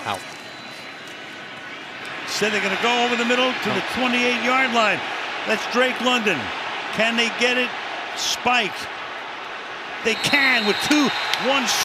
Out. Said they're going to go over the middle to the 28-yard line. That's Drake London. Can they get it? Spiked. They can with 2-1